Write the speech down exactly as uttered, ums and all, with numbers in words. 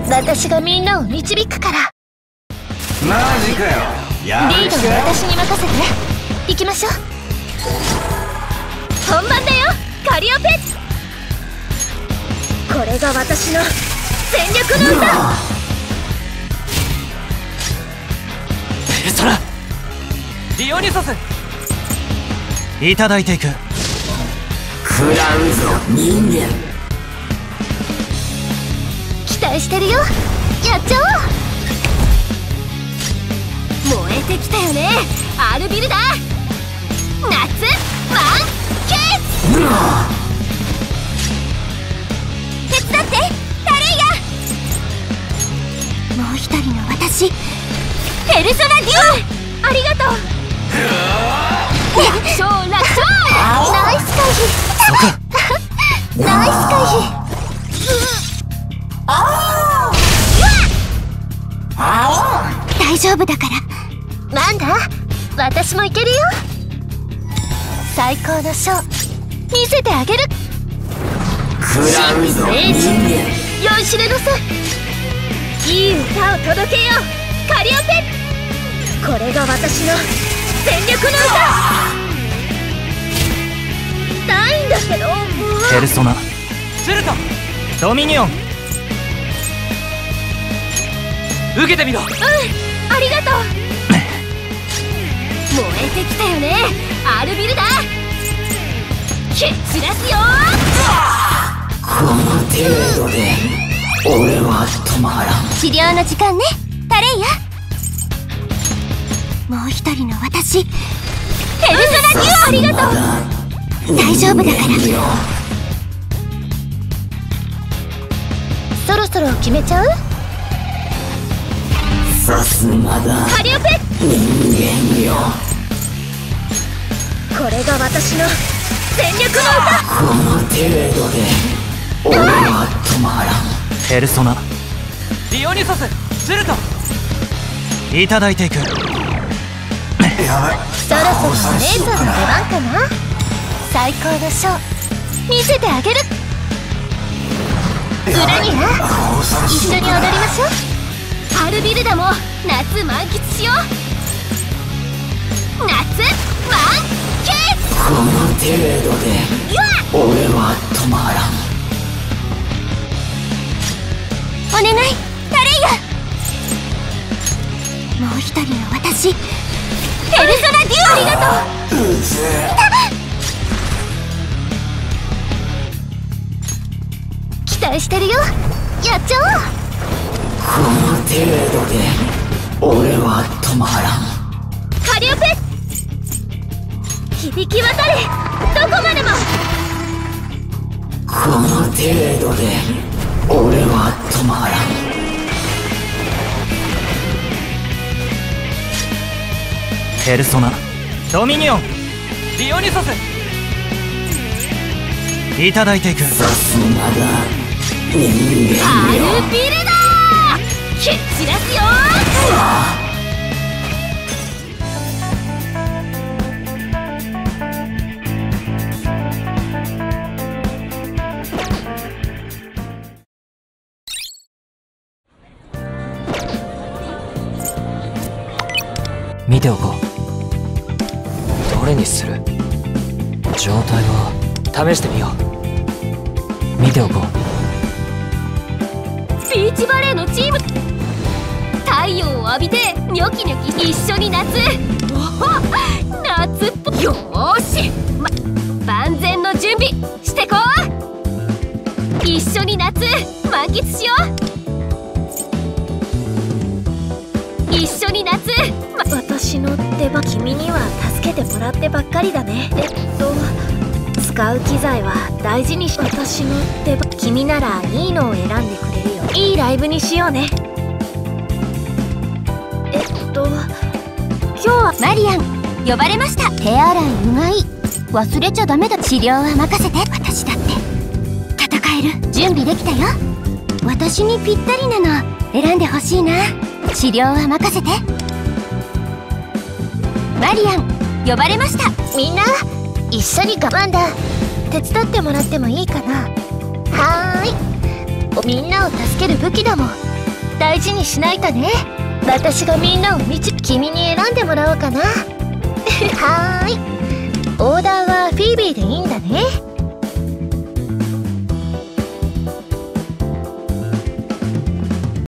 私がみんなを導くから。 マジかよ。 リードは私に任せて。行きましょう。本番だよカリオペ。これが私の全力の歌。 ペルソナディオニュソスいただいていく。 食らうぞ人間。 期待してるよ。やっちゃおう。燃えてきたよねアルビルダ。夏満喫。手伝ってタレイヤ。もう一人の私ペルソナデュオ。ありがとう。楽勝楽勝。ナイス回避。ナイス回避。大丈夫だから。なんだ私もいけるよ。最高のショー見せてあげる。 食らうぞ人間。 酔いしれのさ。いい歌を届けようカリオペ。これが私の全力の歌。ないんだけど。 ペルソナスルトドミニオン受けてみろ。うんありがとう。燃えてきたよねアルビルダ。蹴散らすよ。 この程度で俺は止まらん。 治療の時間ねタレイヤ。もう一人の私ペルソナデュオ。ありがとう。大丈夫だから。そろそろ決めちゃう。 さすがだカリオペ。 人間よ。 これが私の全力の歌。 この程度で俺は止まらん。 ペルソナディオニュソススルトいただいていく。 やばい。 そろそろ姉さんの出番かな。最高のショー見せてあげる。裏には一緒に踊りましょう。アルビルダも夏満喫しよう。夏満喫。 この程度で俺は止まらん。 お願いタレイヤ。もう一人の私ペルソナデュオ。ありがとう。 うぜえ。 期待してるよ。やっちゃおう。 この程度で俺は止まらん。 カリオペ。響き渡れどこまでも。 この程度で俺は止まらん。 ペルソナドミニオンディオニュソスいただいていく。 さすがだ人間アルビルダ蹴散らすよ。 見ておこう。どれにする。状態を試してみよう。見ておこう。 ビーチバレーのチーム。太陽を浴びてニョキニョキ一緒に夏。おお夏っぽい。よーし、ま、万全の準備してこう。一緒に夏満喫しよう。一緒に夏、ま、私の出番。君には助けてもらってばっかりだね。えっと使う機材は大事にし。私の出番。君ならいいのを選んでくれるよ。いいライブにしようね。えっと今日はマリアン呼ばれました。手洗いうがい忘れちゃダメだ。治療は任せて。私だって戦える。準備できたよ。私にぴったりなの選んでほしいな。治療は任せて。マリアン呼ばれました。みんな一緒に我慢だ。手伝ってもらってもいいかな。はーい。みんなを助ける武器だもん。 大事にしないとね。私がみんなを導き君に選んでもらおうかな。はーい。